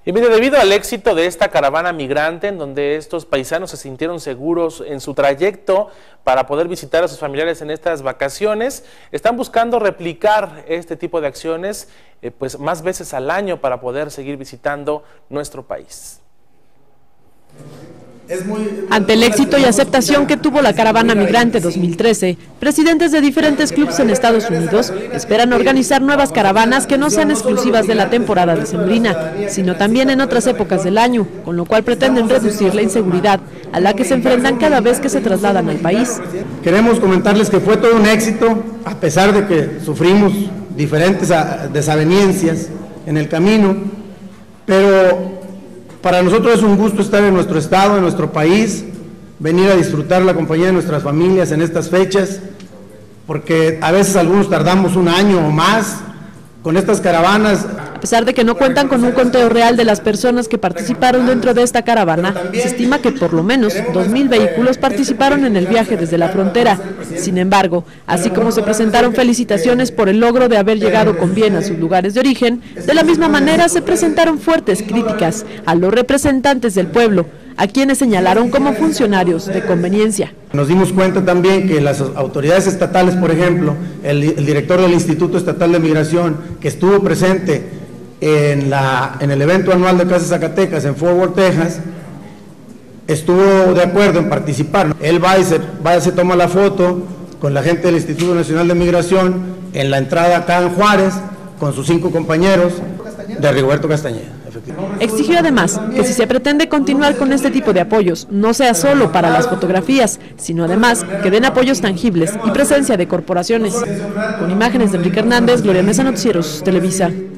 Y mire, debido al éxito de esta caravana migrante, en donde estos paisanos se sintieron seguros en su trayecto para poder visitar a sus familiares en estas vacaciones, están buscando replicar este tipo de acciones pues más veces al año para poder seguir visitando nuestro país. Ante el éxito y aceptación que tuvo la Caravana Migrante 2013, presidentes de diferentes clubes en Estados Unidos esperan organizar nuevas caravanas que no sean exclusivas de la temporada decembrina, sino también en otras épocas del año, con lo cual pretenden reducir la inseguridad a la que se enfrentan cada vez que se trasladan al país. Queremos comentarles que fue todo un éxito, a pesar de que sufrimos diferentes desavenencias en el camino, pero para nosotros es un gusto estar en nuestro estado, en nuestro país, venir a disfrutar la compañía de nuestras familias en estas fechas, porque a veces algunos tardamos un año o más con estas caravanas. A pesar de que no cuentan con un conteo real de las personas que participaron dentro de esta caravana, se estima que por lo menos 2,000 vehículos participaron en el viaje desde la frontera. Sin embargo, así como se presentaron felicitaciones por el logro de haber llegado con bien a sus lugares de origen, de la misma manera se presentaron fuertes críticas a los representantes del pueblo, a quienes señalaron como funcionarios de conveniencia. Nos dimos cuenta también que las autoridades estatales, por ejemplo, el director del Instituto Estatal de Migración, que estuvo presente en el evento anual de Casa Zacatecas en Fort Worth, Texas, estuvo de acuerdo en participar. Él va y se toma la foto con la gente del Instituto Nacional de Migración en la entrada acá en Juárez, con sus 5 compañeros de Rigoberto Castañeda. Exigió además que si se pretende continuar con este tipo de apoyos, no sea solo para las fotografías, sino además que den apoyos tangibles y presencia de corporaciones. Con imágenes de Enrique Hernández, Gloria Mesa, Noticieros Televisa.